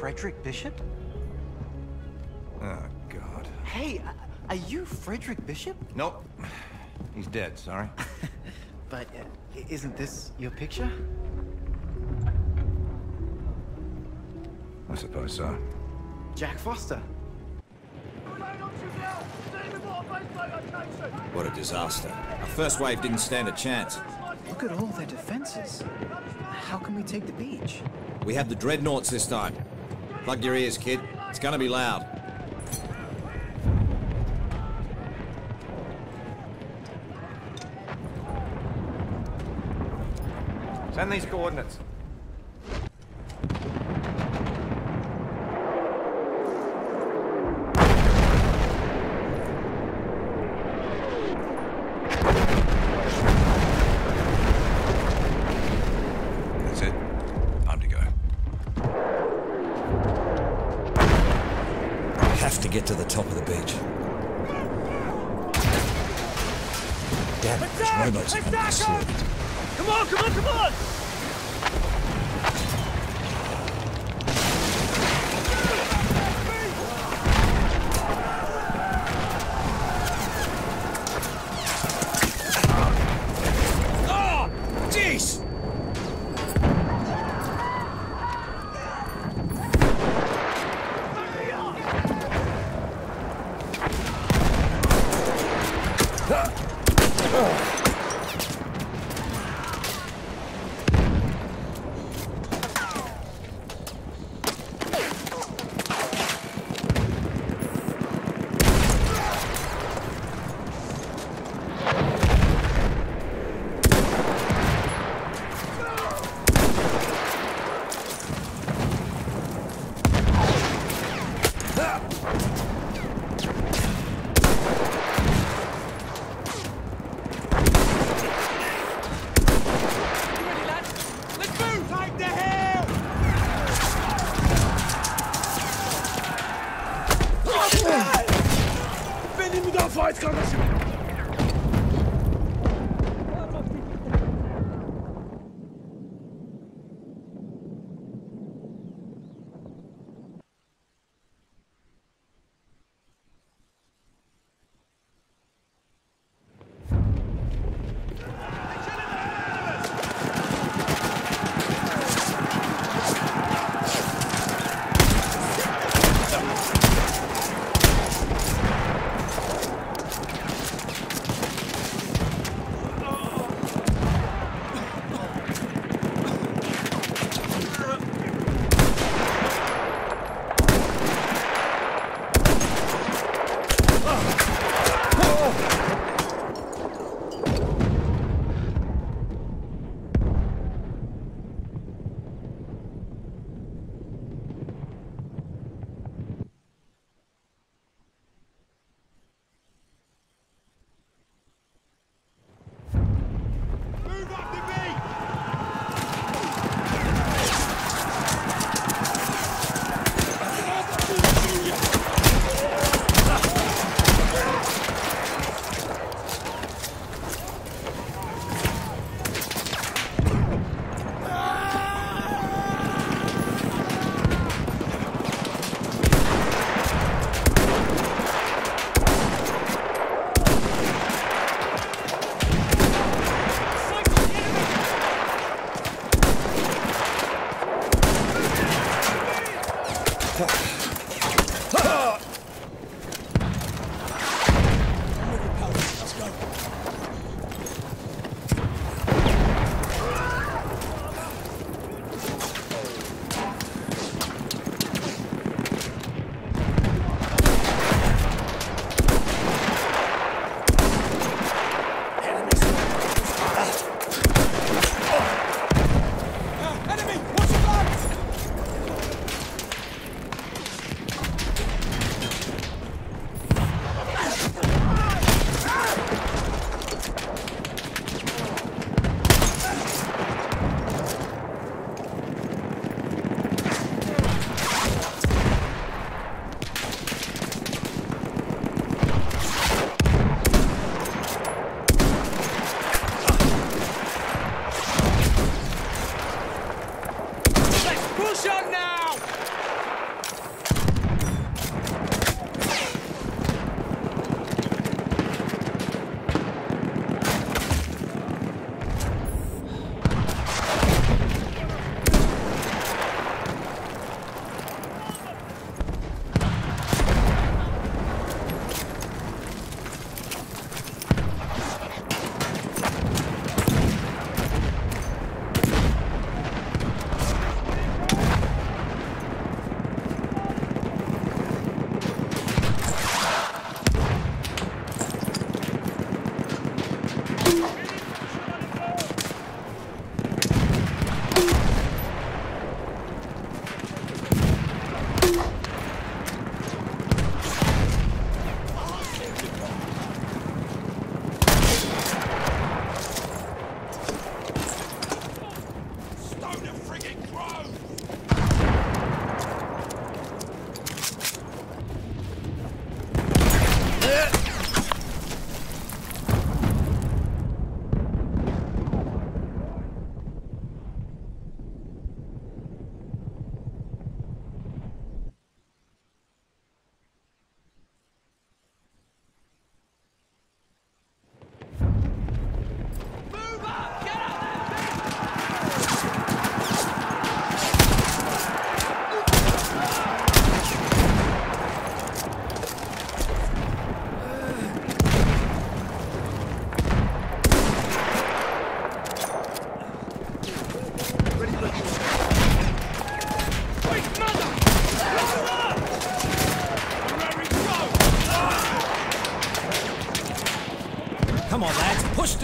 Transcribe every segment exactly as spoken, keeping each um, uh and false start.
Frederick Bishop? Oh, God. Hey, are you Frederick Bishop? Nope. He's dead, sorry. But uh, isn't this your picture? I suppose so. Jack Foster. What a disaster. Our first wave didn't stand a chance. Look at all their defenses. How can we take the beach? We have the dreadnoughts this time. Plug your ears, kid. It's gonna be loud. Send these coordinates. That's it. Time to go. We have to get to the top of the beach. Damn it, those robots are gonna be slaughtered. Come on, come on, come on! Oh! Jeez!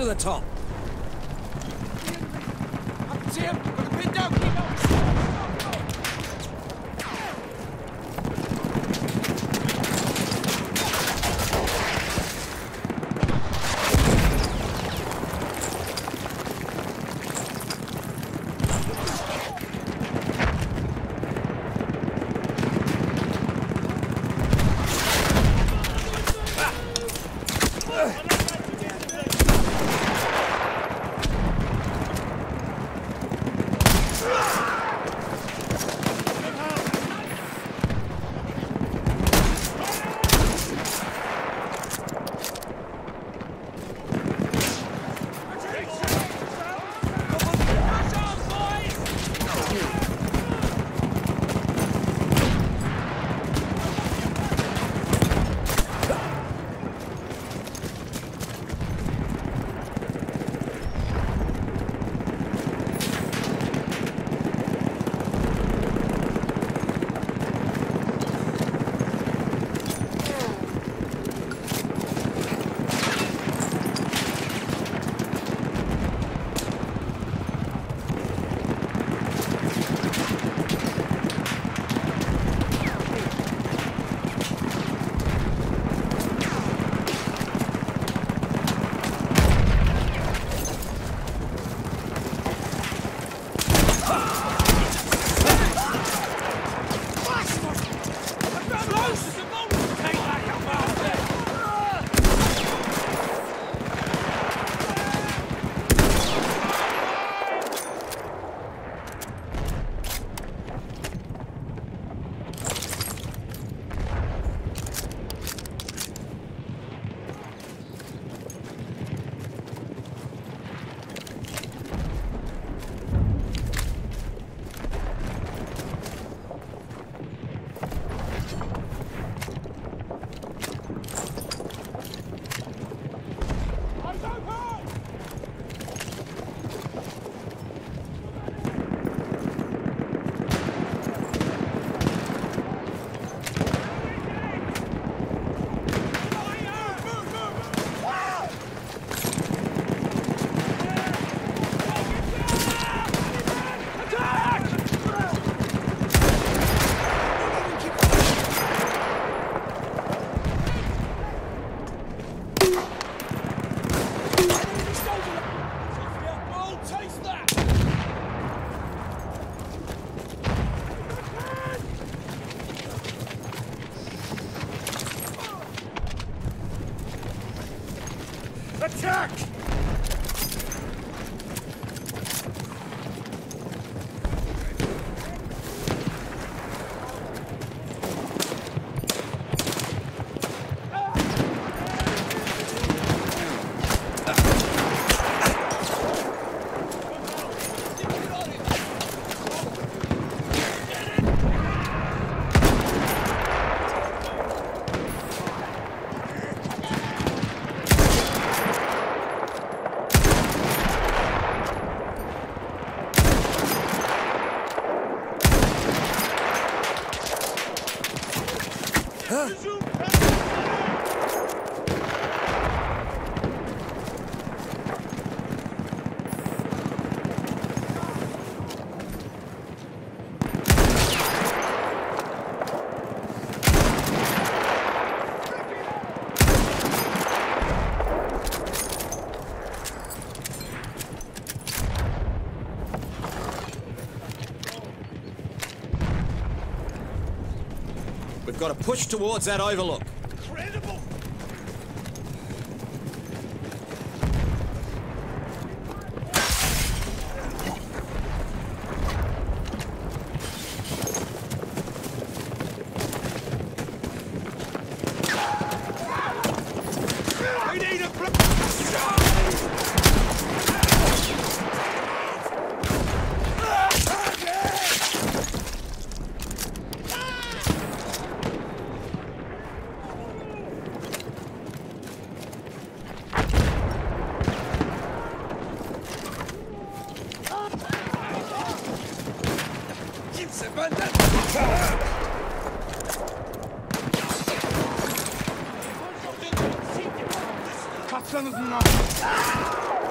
to the top. I can see him. Got the pin down. Keep on. Attack! We've got to push towards that overlook. Incredible! We need a Kaçsanız mı?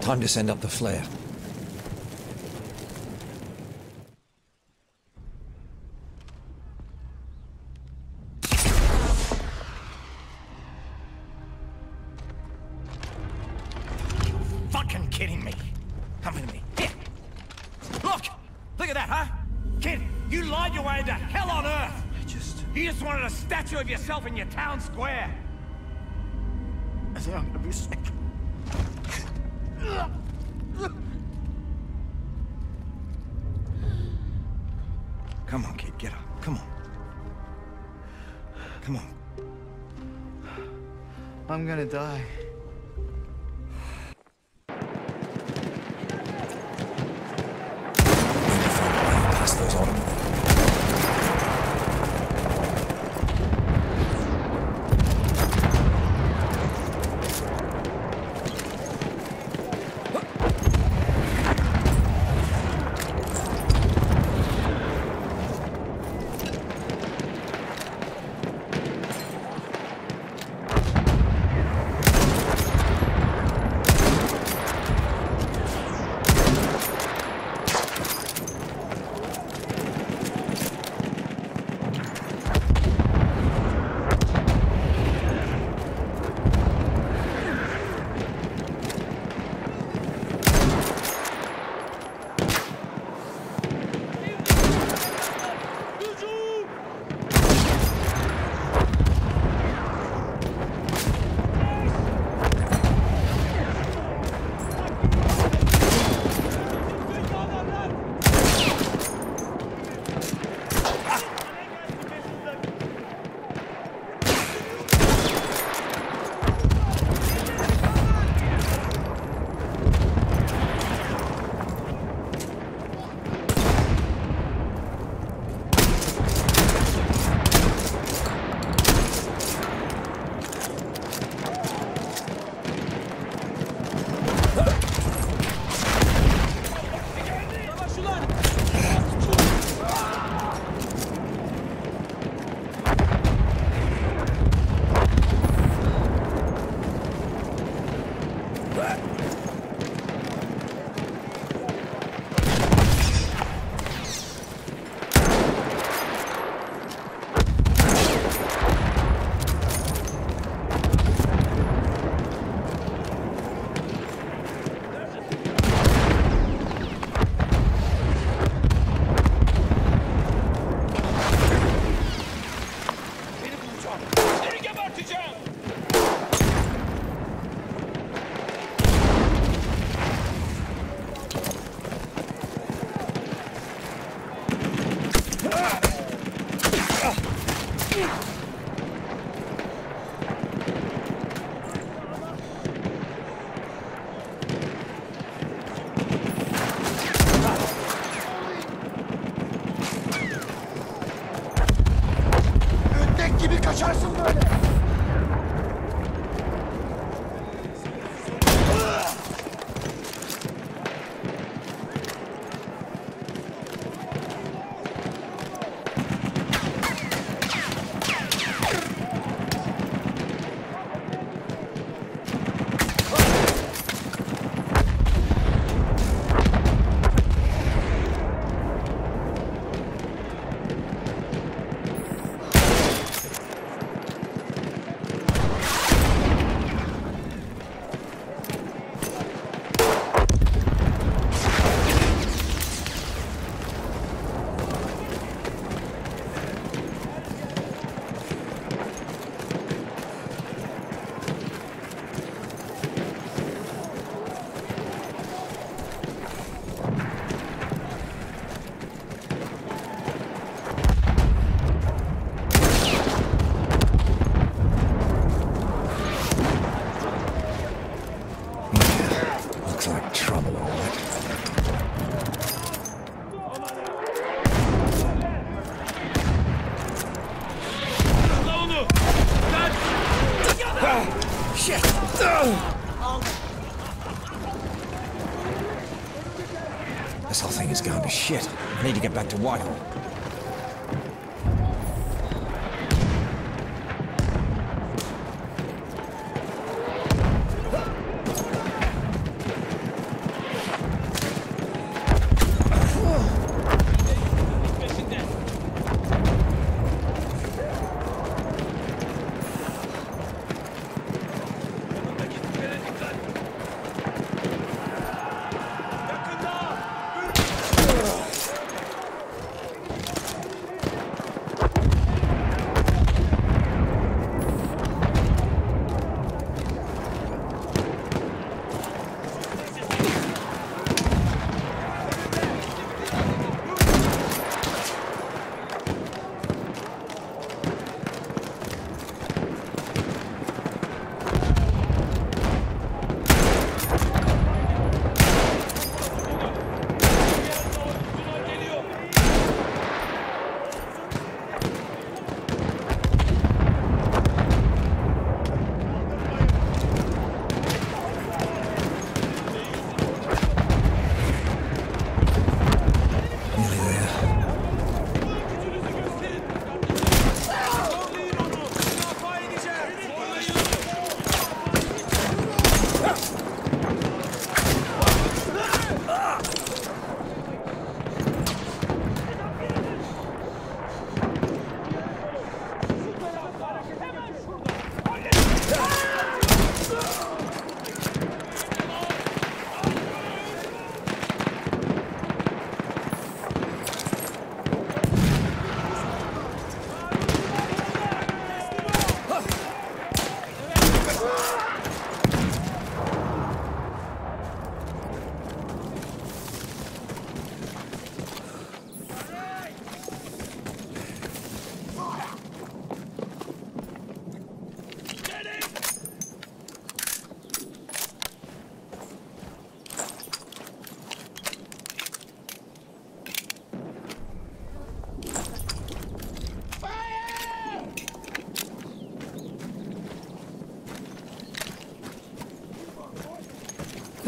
Time to send up the flare. Fucking kidding me. Come with me. Here. Look! Look at that, huh? Kid, you lied your way into hell on earth! I just... You just wanted a statue of yourself in your town square. I think I'm gonna be sick. Come on, kid, get up. Come on. Come on. I'm gonna die. Pass those on. Kaçarsın böyle. This whole thing is going to shit. I need to get back to Whitehall.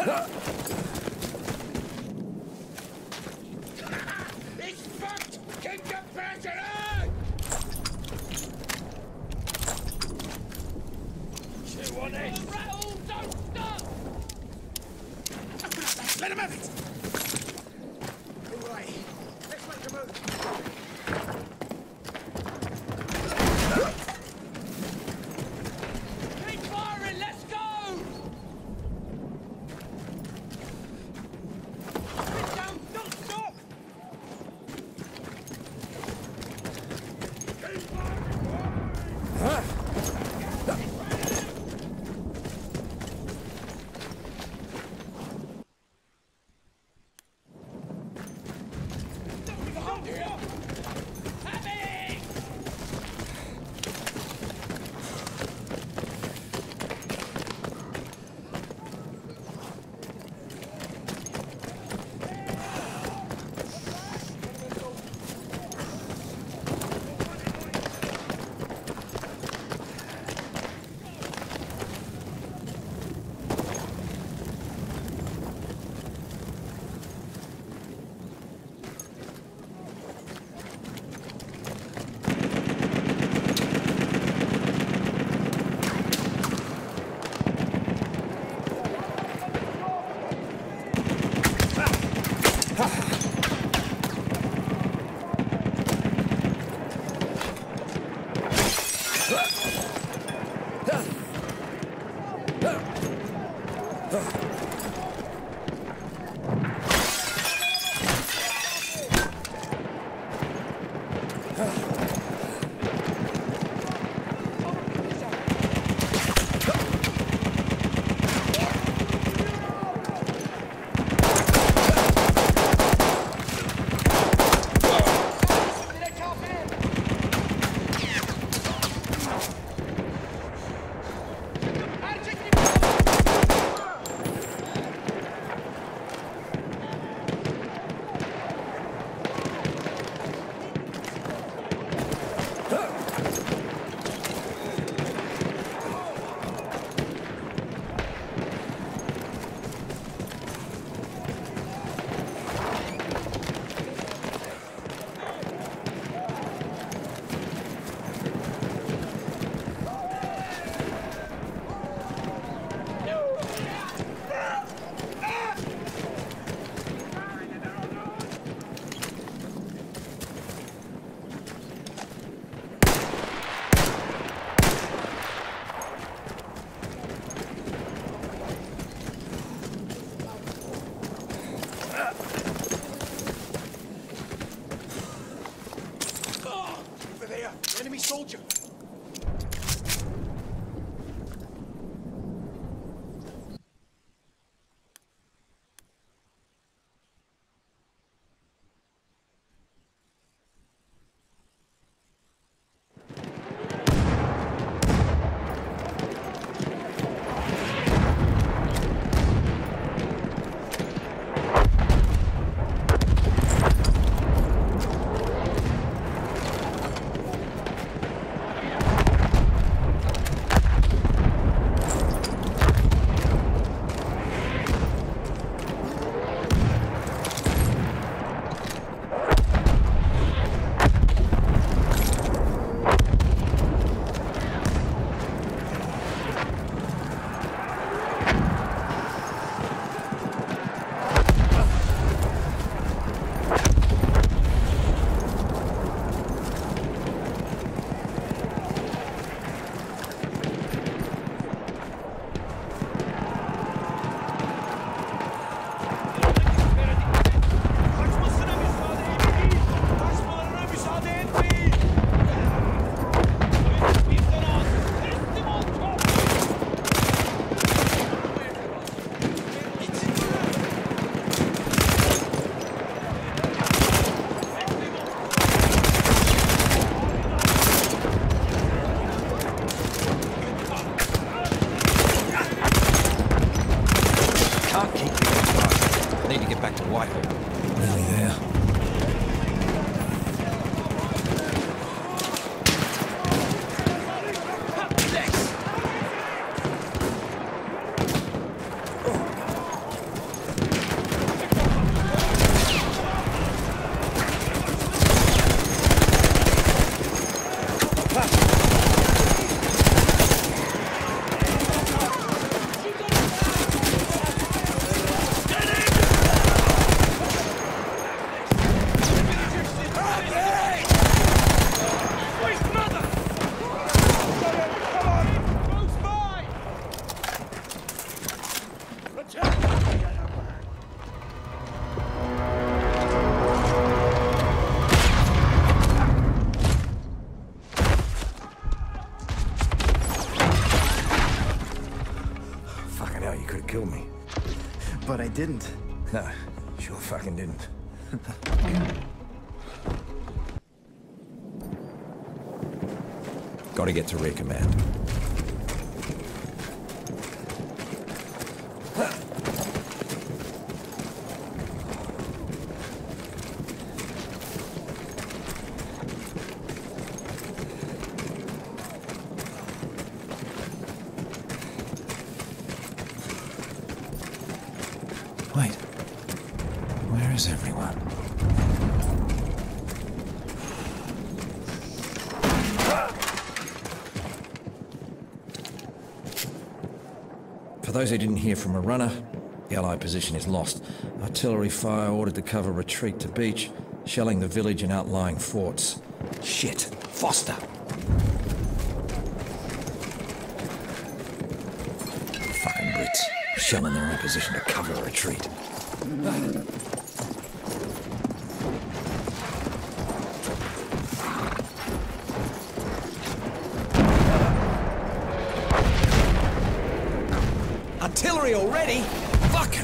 It's fucked! Keep the pressure on! Two on it! Rattle! Don't stop! Let him have it! All right. Let's make a move. Keep firing! Let's go! Don't, don't stop! Keep firing! Enemy soldier! Fucking hell, you could have killed me. But I didn't. No, sure fucking didn't. Gotta get to rear command. Wait, where is everyone? For those who didn't hear from a runner, the Allied position is lost. Artillery fire ordered to cover retreat to beach, shelling the village and outlying forts. Shit, Foster! Fucking Brits, shelling their own position to cover a retreat. Artillery already? Fucking...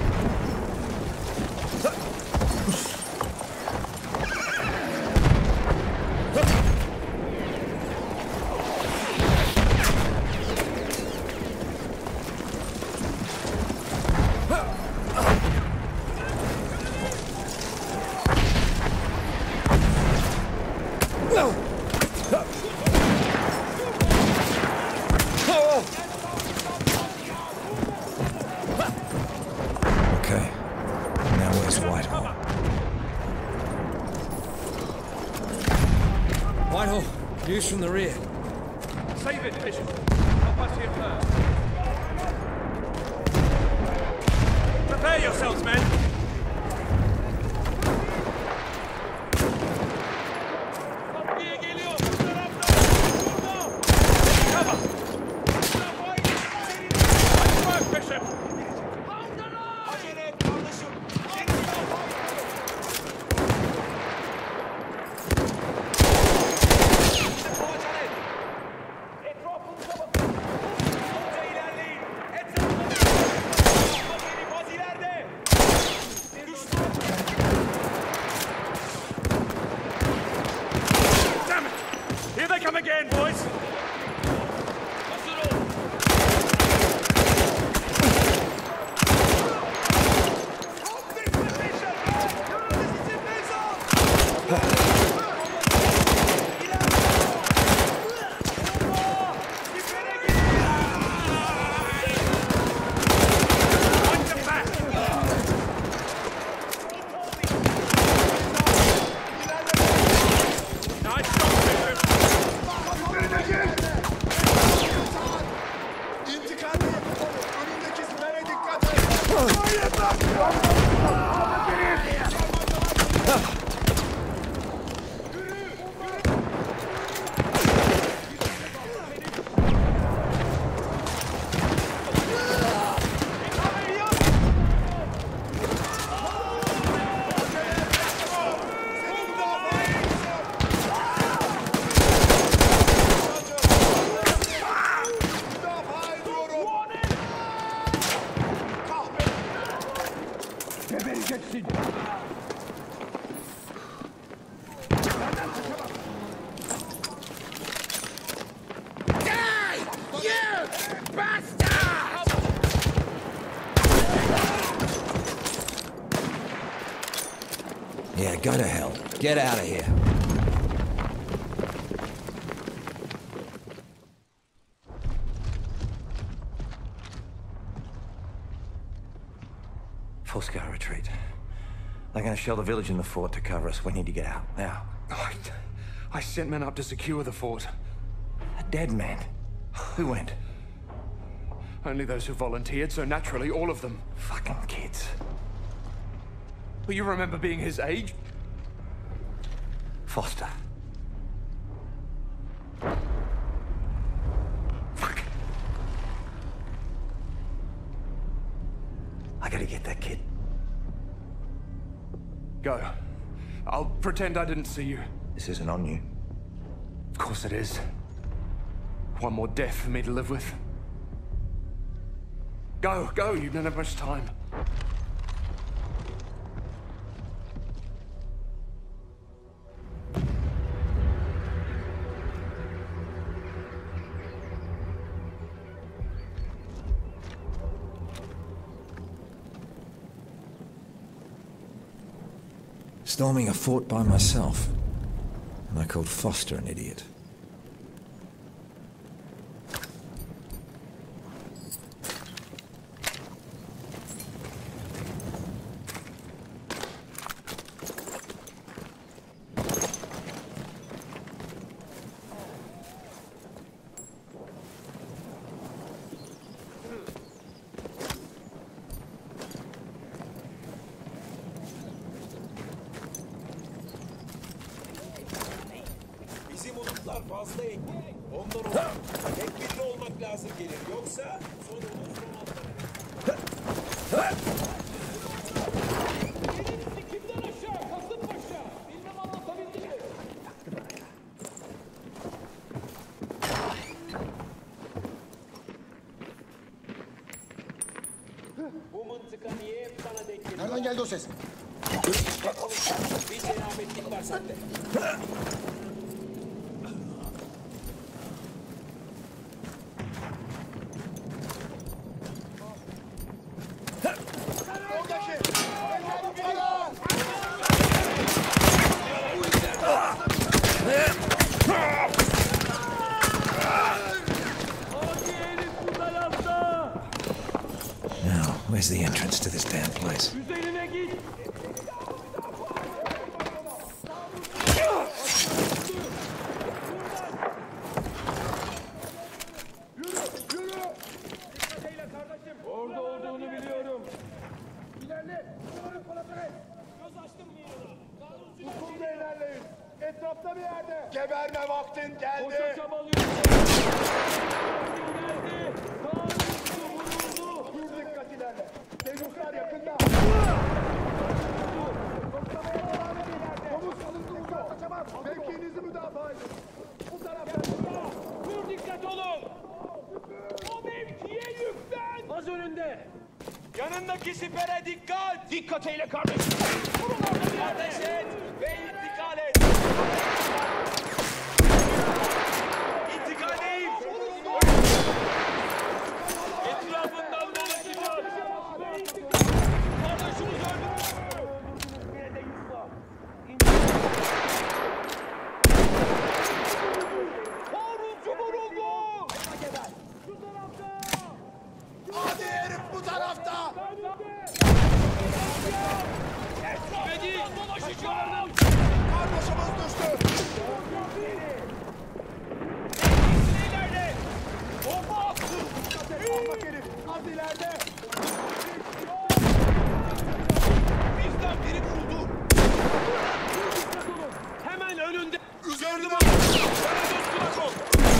Okay, now where's Whitehall? Whitehall, news from the rear. Save it, Bishop. Help us here first. Prepare yourselves, men. Cover! Nice work, Bishop! Damn it! Here they come again, boys! Yeah, go to hell. Get out of here. Full-scale retreat. They're gonna shell the village and the fort to cover us. We need to get out, now. I, I sent men up to secure the fort. A dead man. Who went? Only those who volunteered, so naturally all of them. Fucking kids. But you remember being his age? Foster. Fuck. I gotta get that kid. Go. I'll pretend I didn't see you. This isn't on you. Of course it is. One more death for me to live with. Go, go, you don't have much time. Storming a fort by myself. And I called Foster an idiot. Bizim umutlar fazla ek. Ondan olur. Tek birli olmak lazım gelir. Yoksa sonumuz romanlar. Kimden aşağı? Kasımpaşa. Bilmem anlatabildim mi? Bu mıntıka niye hep sana denk geliyor? Nereden geldi o ses? Bir selametlik var sende. Now, where's the entrance to this damn place? Orada olduğunu biliyorum. İlerle. Göz açtım mı yanına? Hukumda ilerleyin. Etrafta bir yerde. Geberme vaktin geldi. Koşa çabalıyor. Geldi. Tanrısı vuruldu. Dur dikkat ilerle. Denizler yakında. Komut alın dikkat. Kaçamaz. Mevkiinizi müdafaa edin. Bu taraftan. Dur dikkat olun. O mevkiye yüklen. Az önünde. Yanındaki sipere dikkat. Dikkat eyle kardeşim. Ateş et ve intikal et. İntikal değil. Etrafından dolaşacak. Kardeşimiz öldü. Yine de yutma. Haruncu vuruldu. Şu tarafta. Hadi herif bu tarafta. Esra'dan dolaşacağım. Kardeşimiz düştü. İleride. Bomba attı. Ahmak herif. Az ileride. Bizden biri vuruldu. Hemen önünde. Gördüm onu. Sana dostuna kol.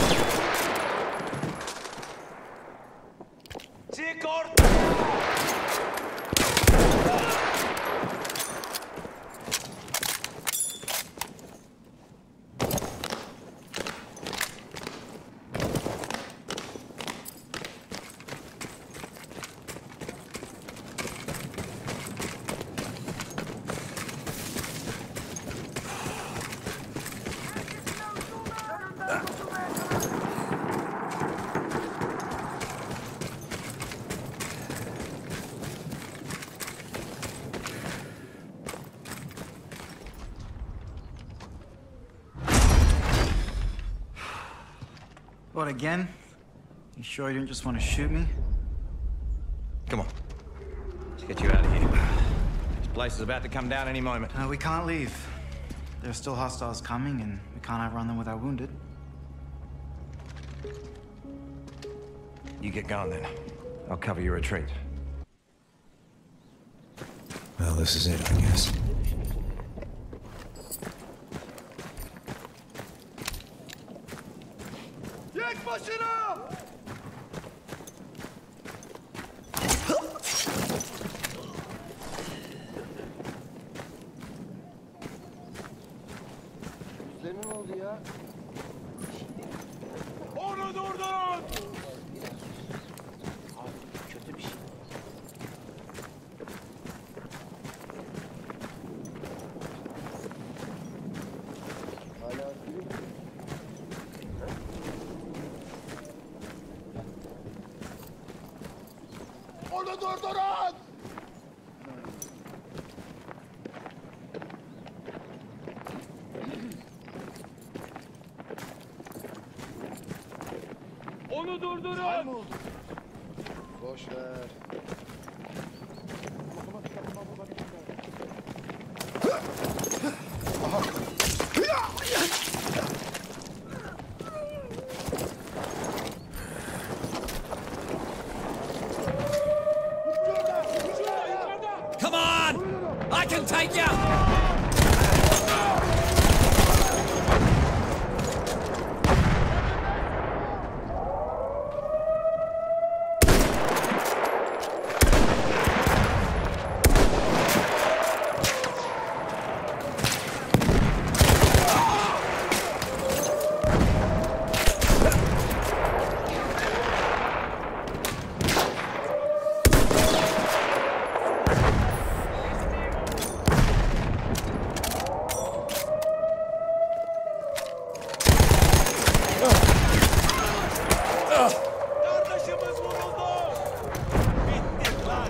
Çık orta. What, again? You sure you didn't just want to shoot me? Come on. Let's get you out of here. This place is about to come down any moment. Uh, we can't leave. There are still hostiles coming, and we can't outrun them with our wounded. You get going then. I'll cover your retreat. Well, this is it, I guess. Yek başına! Onu durdurun! Onu durdurun! Onu durdurun! Boş ver. Come on! I can take you! Kardeşimiz vuruldu! Bittik lan!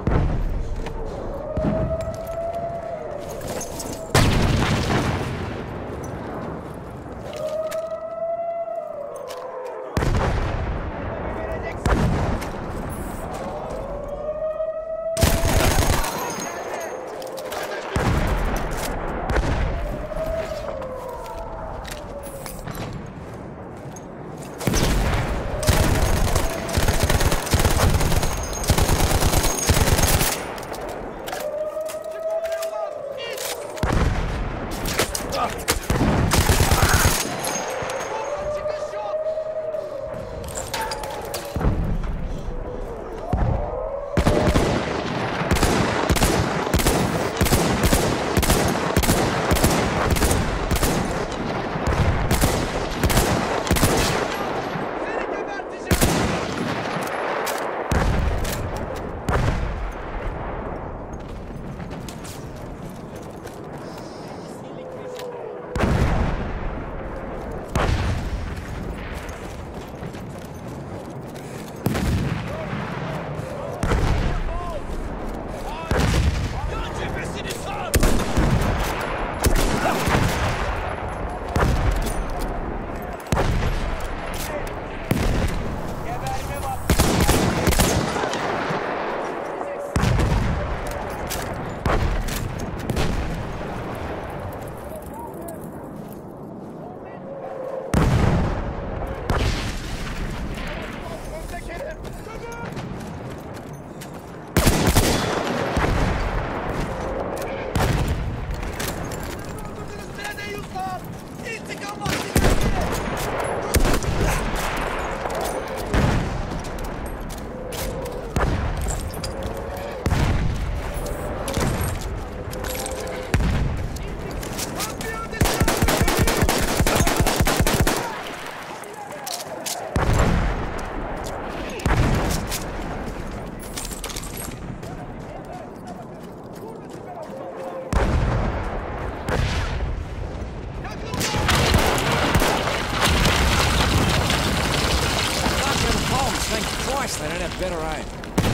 They don't have better aim.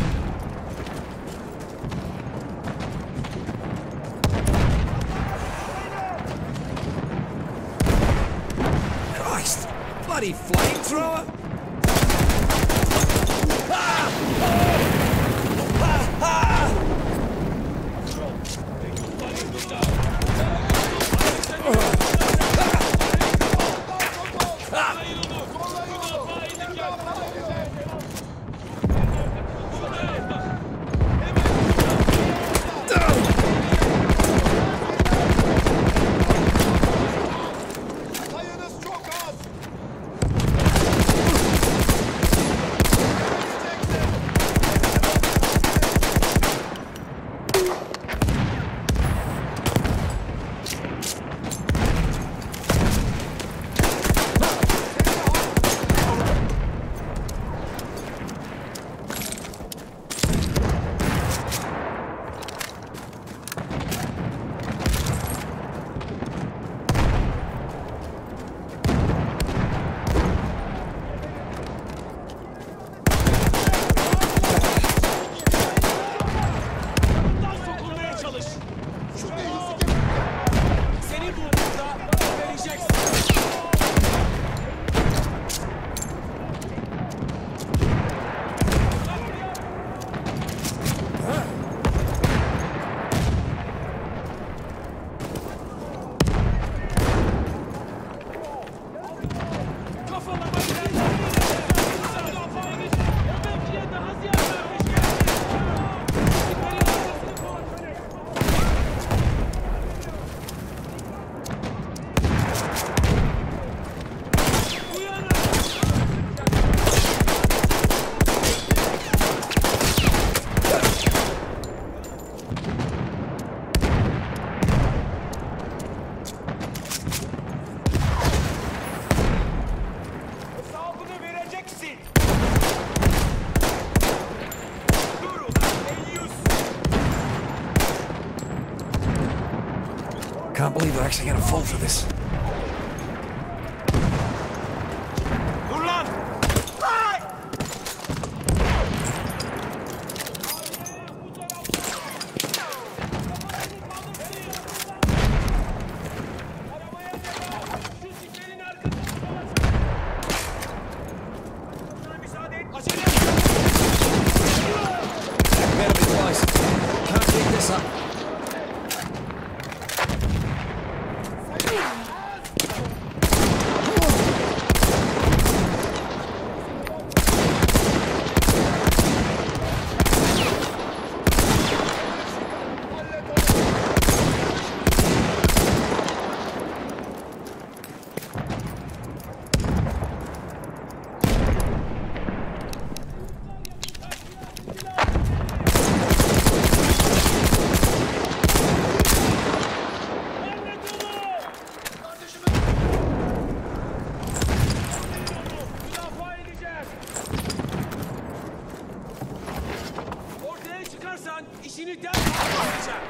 Christ! Bloody flamethrower! Sayınız çok az! Can't believe they're actually going to fall for this. Better be close. Can't keep this up. Müdafaa edeceğiz. Ortaya çıkarsan işini derhal yapacağım.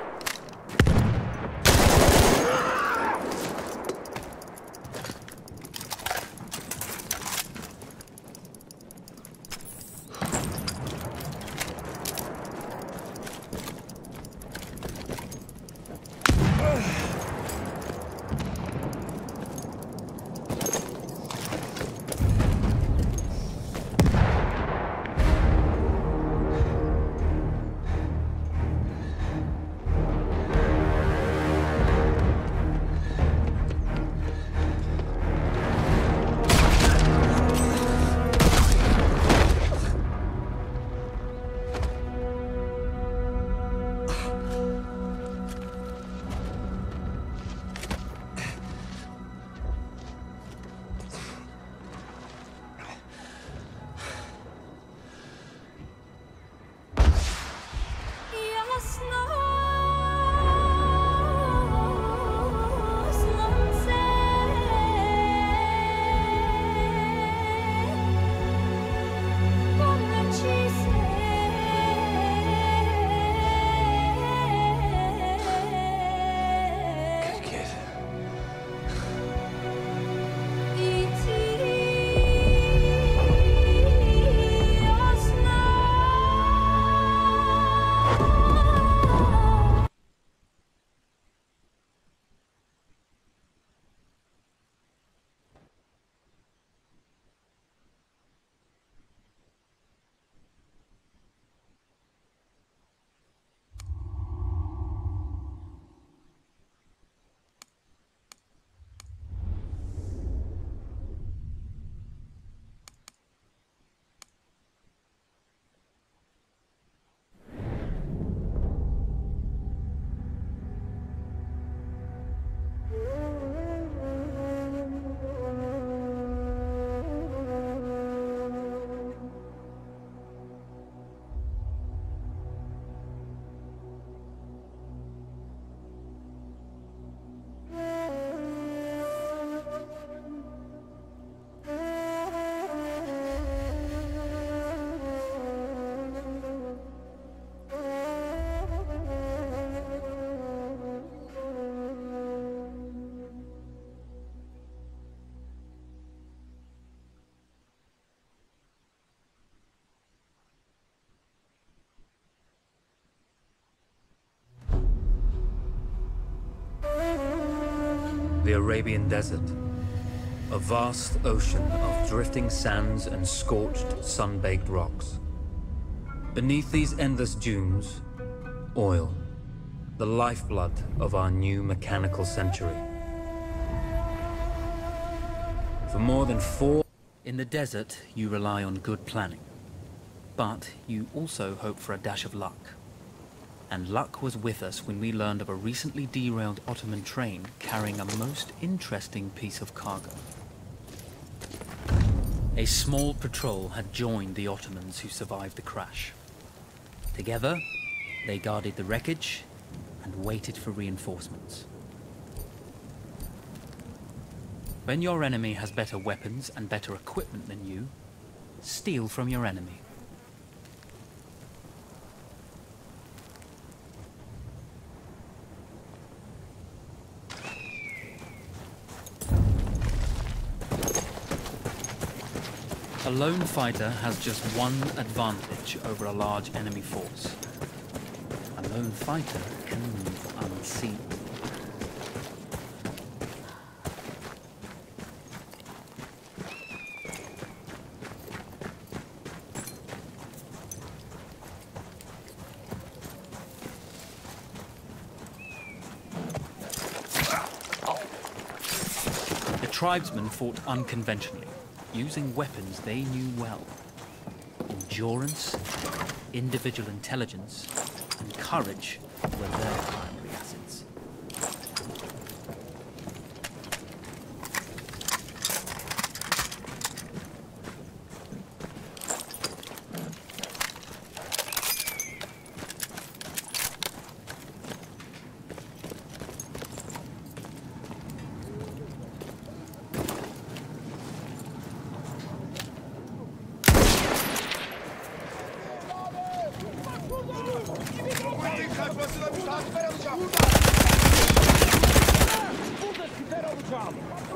The Arabian Desert. A vast ocean of drifting sands and scorched, sun-baked rocks. Beneath these endless dunes, oil, the lifeblood of our new mechanical century. For more than four... In the desert, you rely on good planning. But you also hope for a dash of luck. And luck was with us when we learned of a recently derailed Ottoman train carrying a most interesting piece of cargo. A small patrol had joined the Ottomans who survived the crash. Together, they guarded the wreckage and waited for reinforcements. When your enemy has better weapons and better equipment than you, steal from your enemy. A lone fighter has just one advantage over a large enemy force. A lone fighter can move unseen. The tribesmen fought unconventionally, using weapons they knew well. Endurance, individual intelligence, and courage were their primary assets. Kaçmasına müsaade ver alacağım. Burada siper alacağım.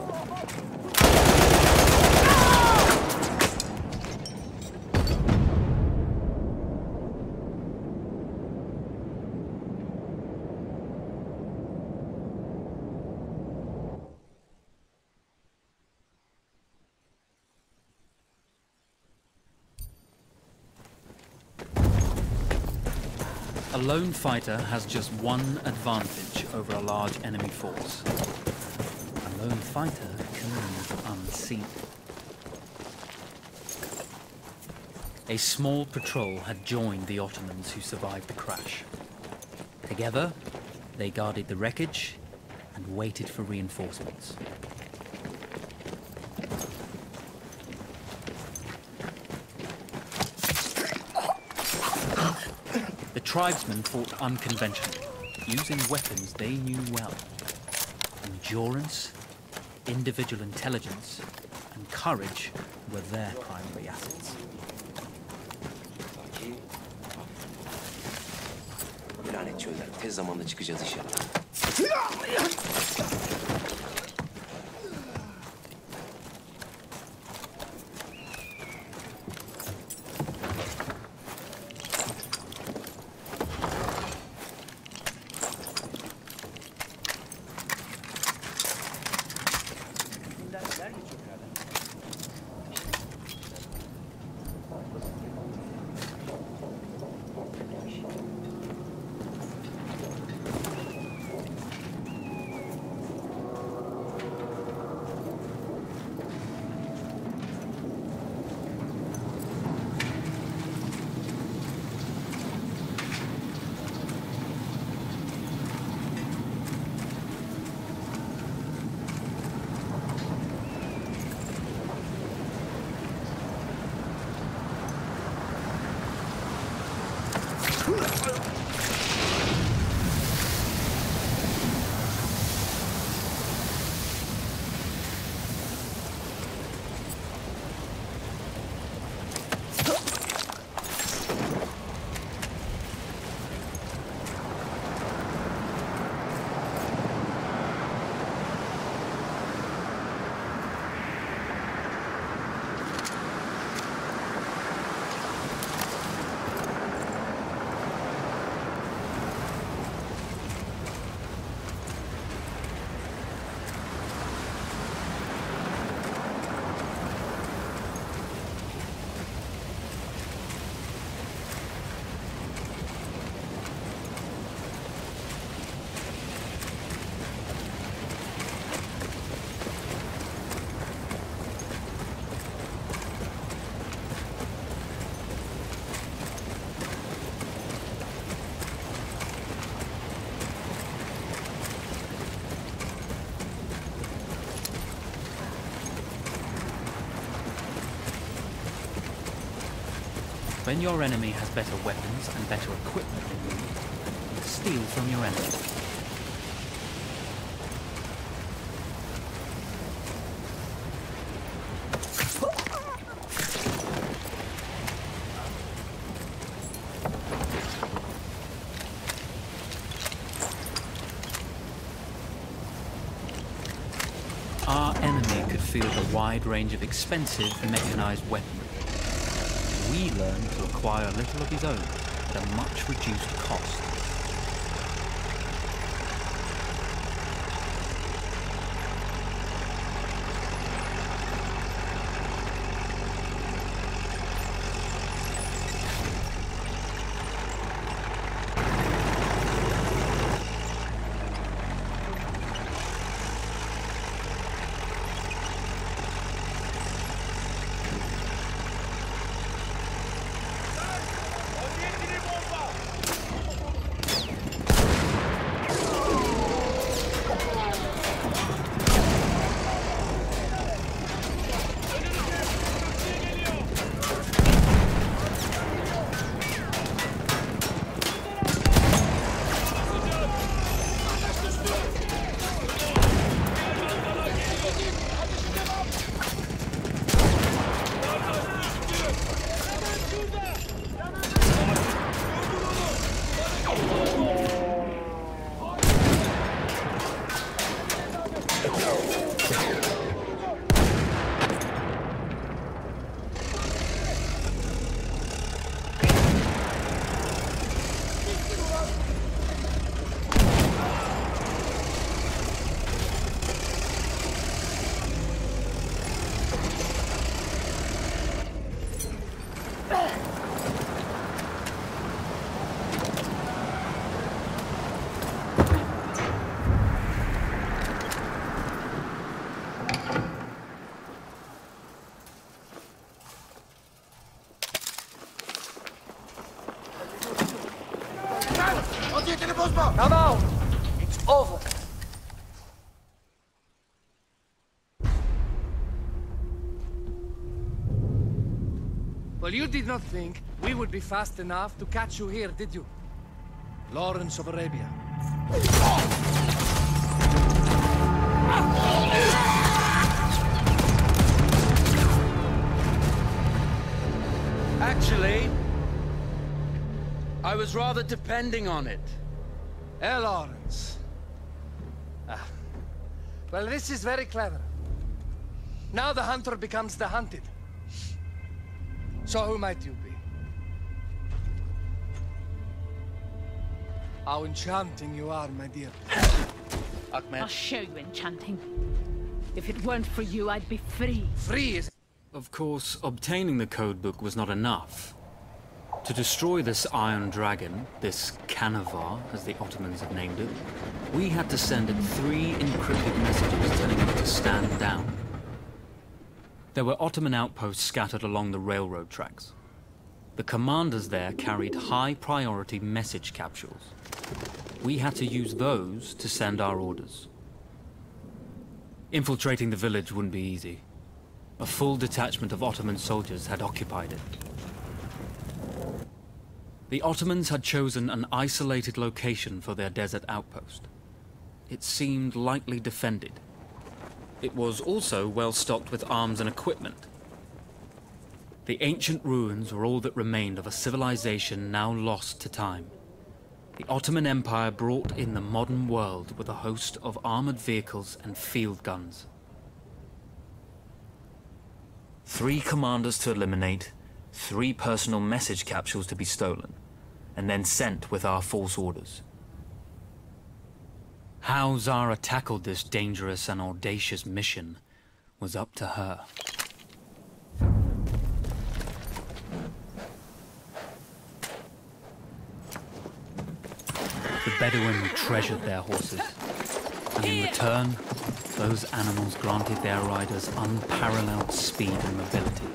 A lone fighter has just one advantage over a large enemy force. A lone fighter can move unseen. A small patrol had joined the Ottomans who survived the crash. Together, they guarded the wreckage and waited for reinforcements. The tribesmen fought unconventionally, using weapons they knew well. Endurance, individual intelligence, and courage were their primary assets. Lanet çöller. Tez zamanda çıkacağız inşallah. When your enemy has better weapons and better equipment than you, you steal from your enemy. Our enemy could field a wide range of expensive mechanized weaponry. we learn to acquire a little of his own at a much reduced cost. Come out! It's over. Well, you did not think we would be fast enough to catch you here, did you? Lawrence of Arabia. Actually, I was rather depending on it. Eh, Lawrence? Ah. Well, this is very clever. Now the hunter becomes the hunted. So who might you be? How enchanting you are, my dear. Ahmed. I'll show you enchanting. If it weren't for you, I'd be free. Free is... Of course, obtaining the codebook was not enough. To destroy this Iron Dragon, this Canavar, as the Ottomans have named it, we had to send it three encrypted messages telling it to stand down. There were Ottoman outposts scattered along the railroad tracks. The commanders there carried high-priority message capsules. We had to use those to send our orders. Infiltrating the village wouldn't be easy. A full detachment of Ottoman soldiers had occupied it. The Ottomans had chosen an isolated location for their desert outpost. It seemed lightly defended. It was also well stocked with arms and equipment. The ancient ruins were all that remained of a civilization now lost to time. The Ottoman Empire brought in the modern world with a host of armored vehicles and field guns. Three commanders to eliminate, three personal message capsules to be stolen, and then sent with our false orders. How Zara tackled this dangerous and audacious mission was up to her. The Bedouin treasured their horses, and in return, those animals granted their riders unparalleled speed and mobility.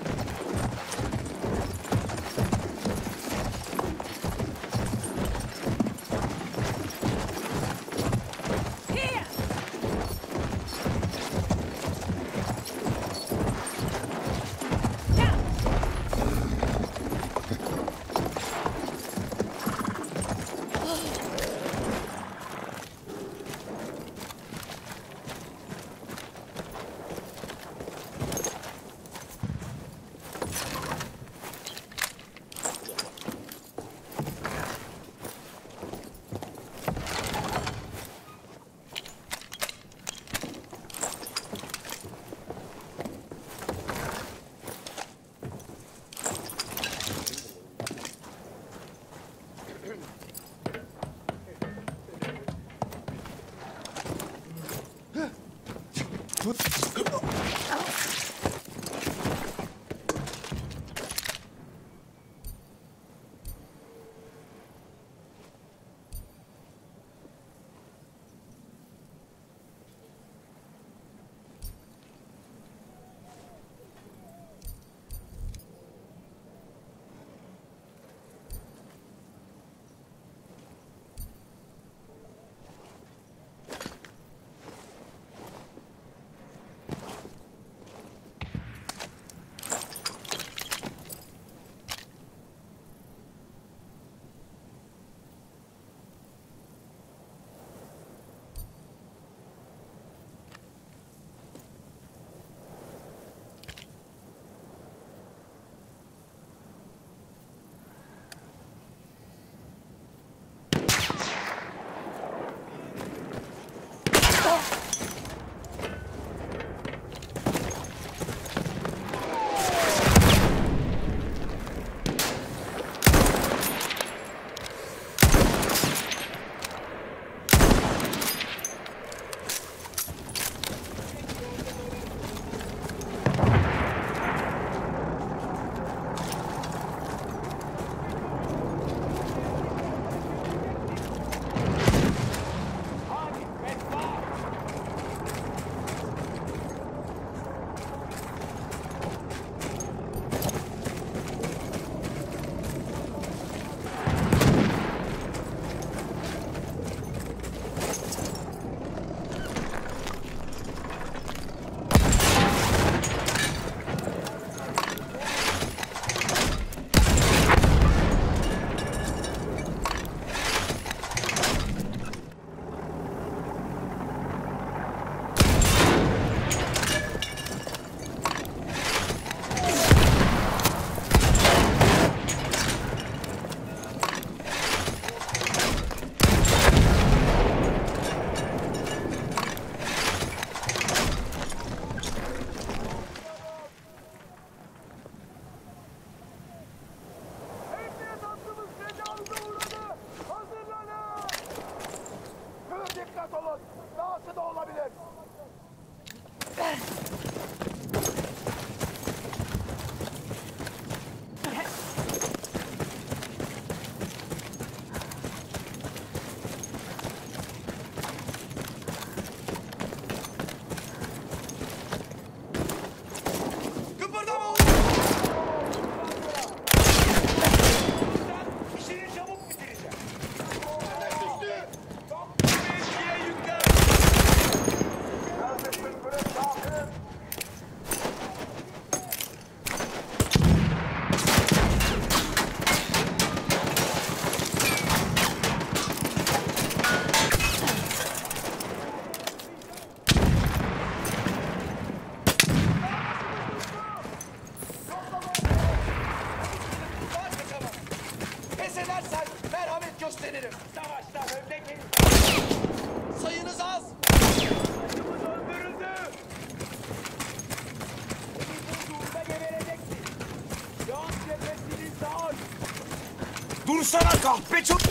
Dursana kahpe çok...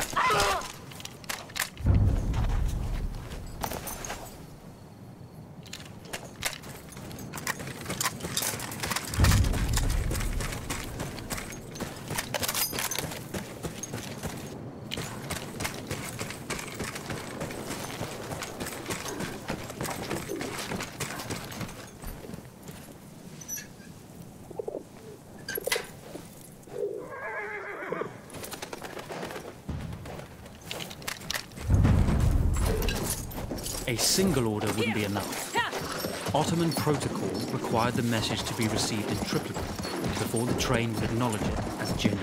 A single order wouldn't be enough. Ottoman protocol required the message to be received in triplicate before the train would acknowledge it as genuine.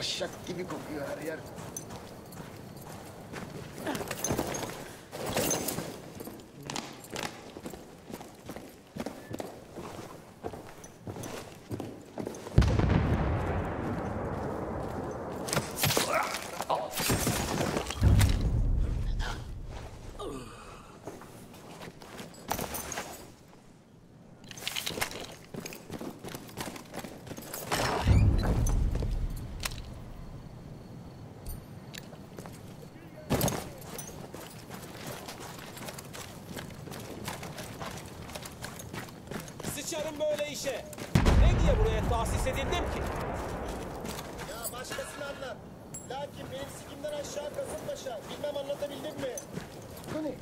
Taşak gibi kokuyor her yer. Sıçarım böyle işe. Ne diye buraya tahsis edildim ki? Ya başkasını anlat. Lakin benim sikimden aşağı Kasımpaşa. Bilmem anlatabildim mi? Bu ne?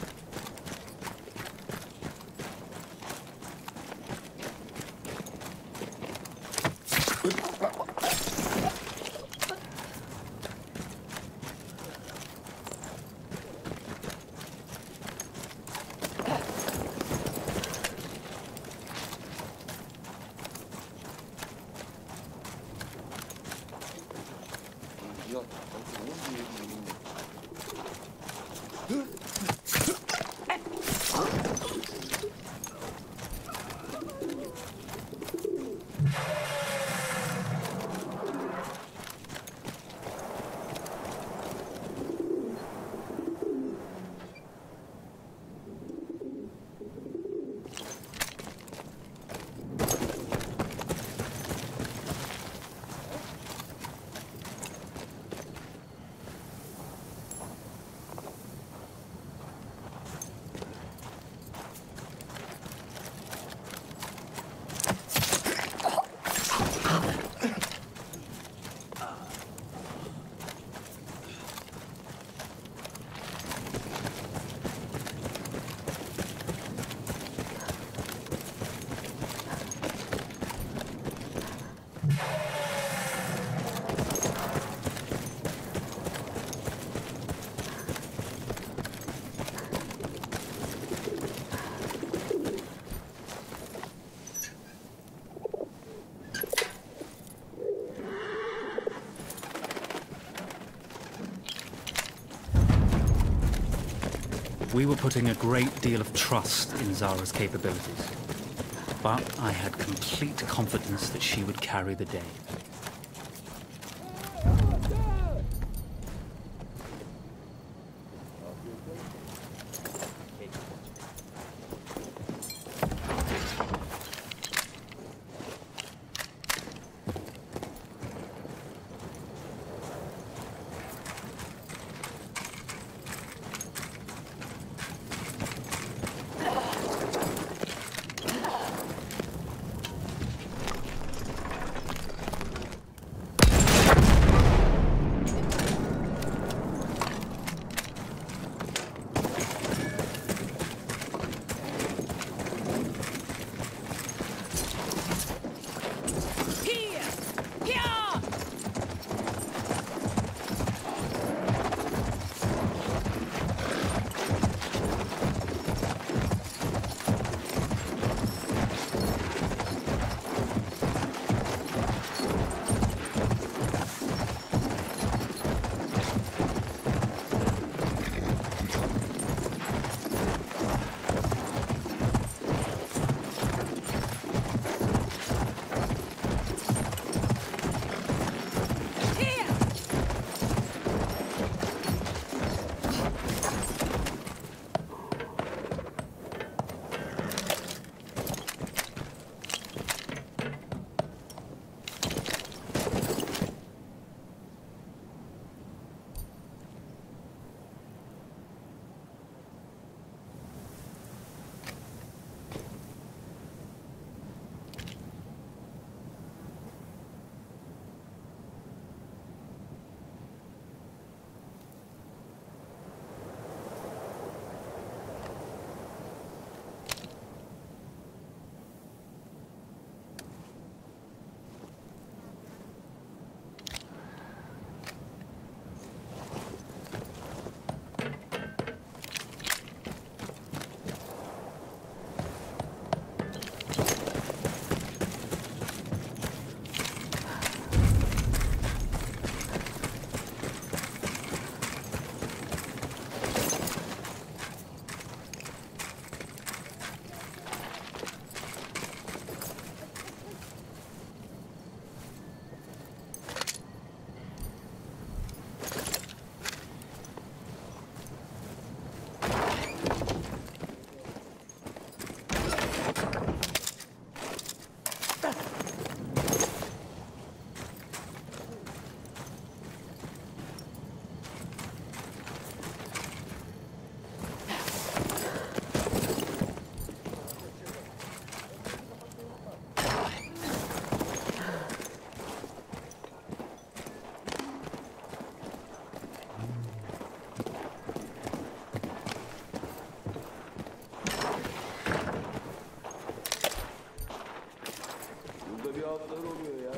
We were putting a great deal of trust in Zara's capabilities, but I had complete confidence that she would carry the day. cevaplar oluyor ya.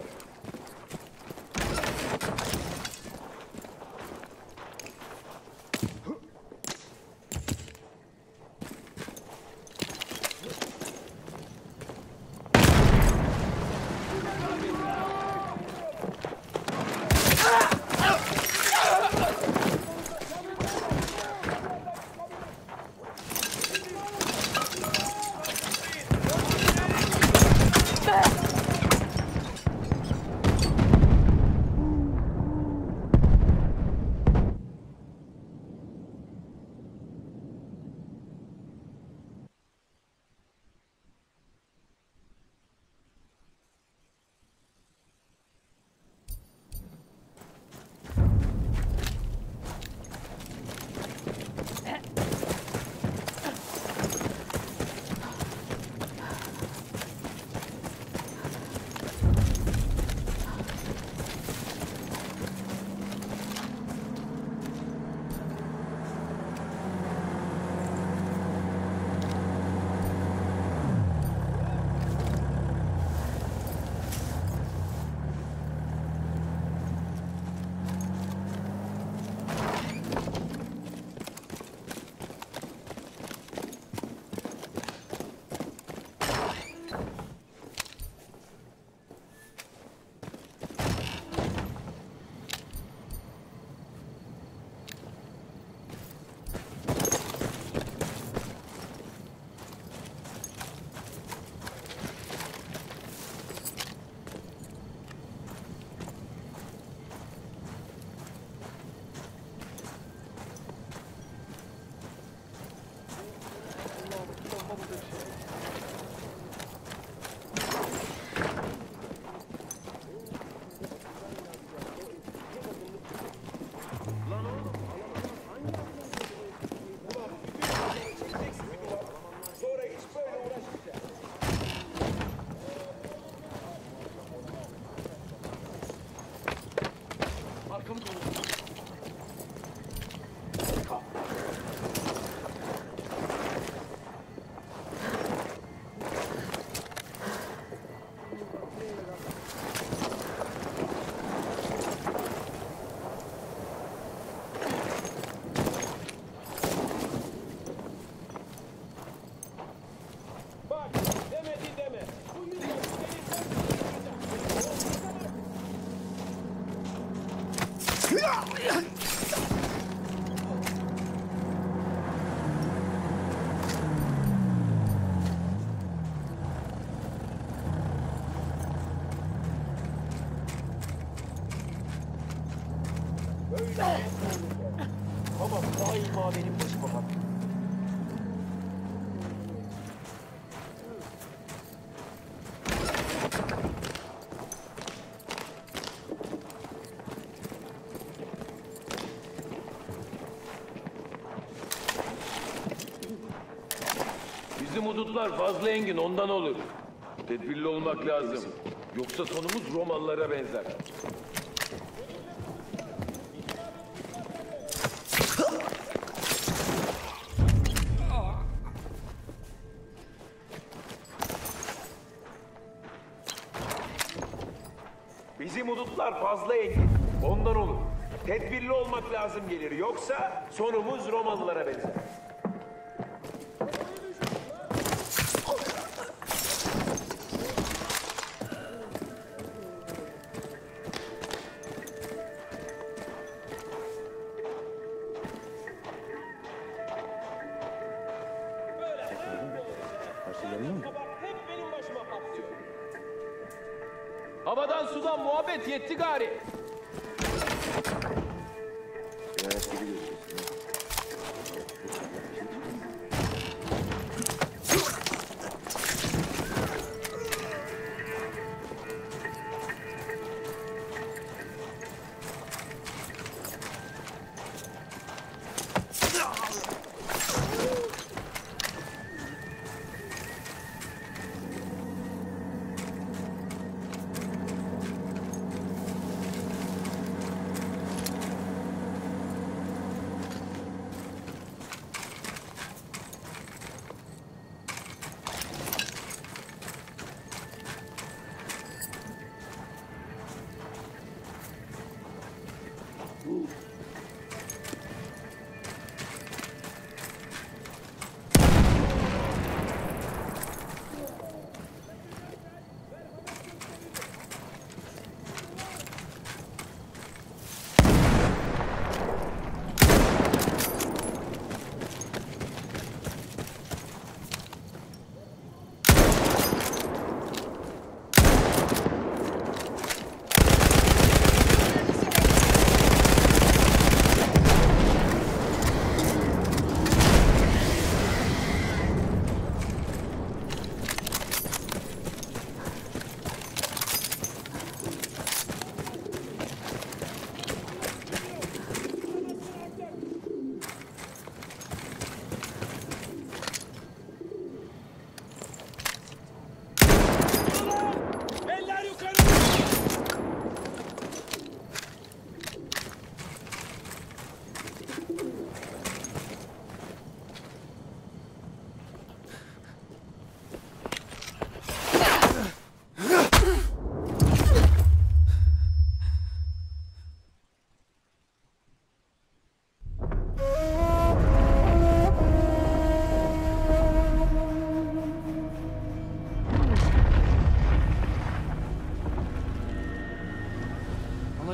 Ama daima benim başıma bak. Bizim hudutlar fazla engin, ondan olur. Tedbirli olmak lazım. Yoksa sonumuz Romalılara benzer. Bizim hudutlar fazla engin, ondan olur. Tedbirli olmak lazım gelir. Yoksa sonumuz Romalılara benzer. Havadan sudan muhabbet yetti gari.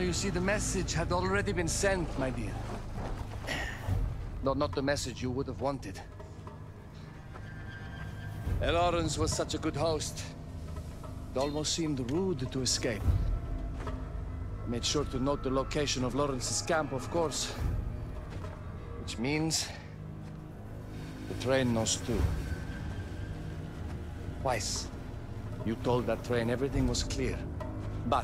you see, the message had already been sent, my dear. No, not the message you would have wanted. Lawrence was such a good host. It almost seemed rude to escape. I made sure to note the location of Lawrence's camp, of course. Which means... the train knows too. Twice, you told that train everything was clear. But...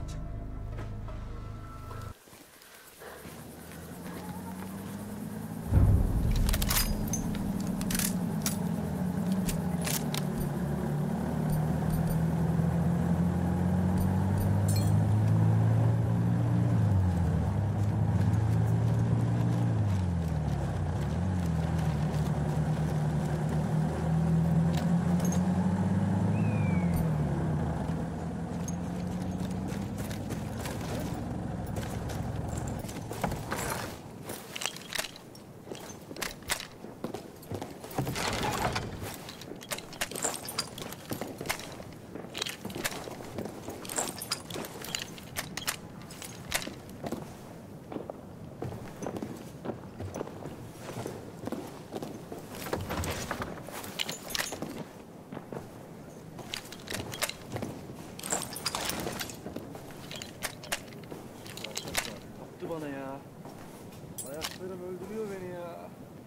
bana ya. Ayaklarım öldürüyor beni ya.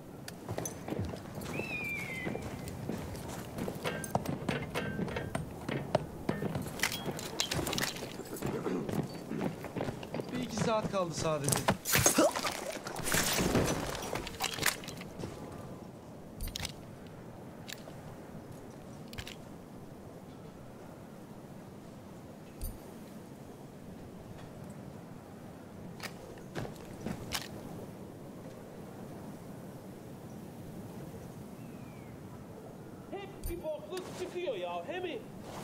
Bir iki saat kaldı sadece. Bir bokluk çıkıyor ya, he mi?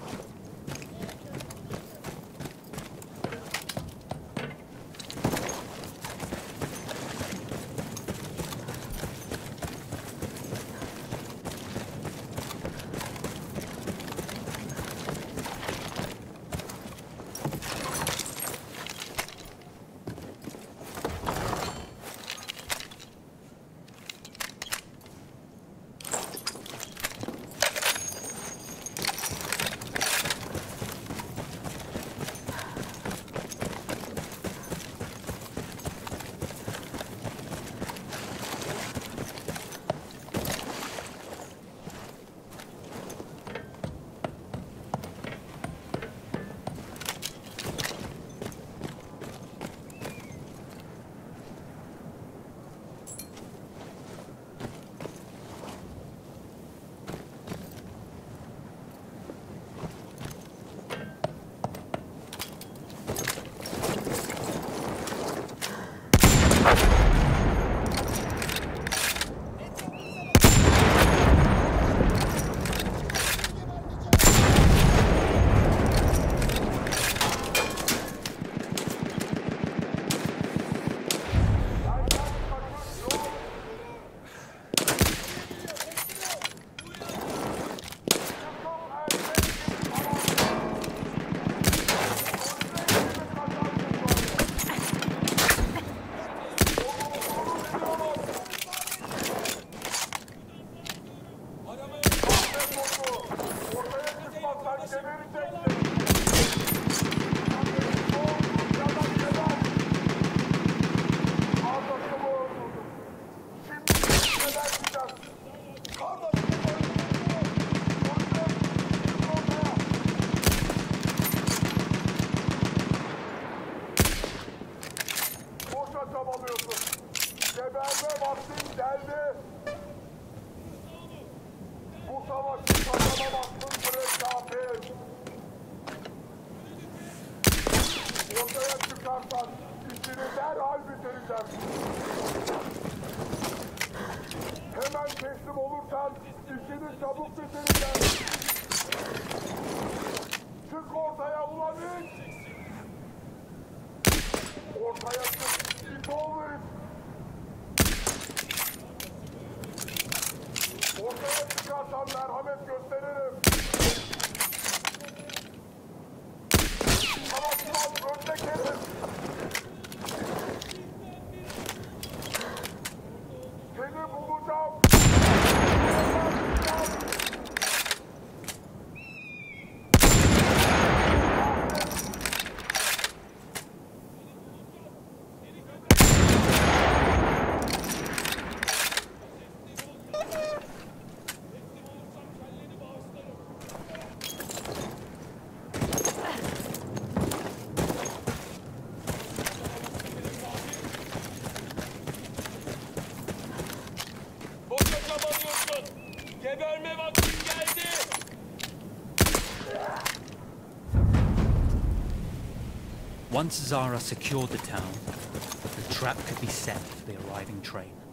Hemen teslim olursan işini çabuk bitireceğim. Çık ortaya ulan hiç. Ortaya çık. İt ol herif. Ortaya çıkarsan merhamet gösteririm. Tamam tamam öndeki herif. Once Zara secured the town, the trap could be set for the arriving train.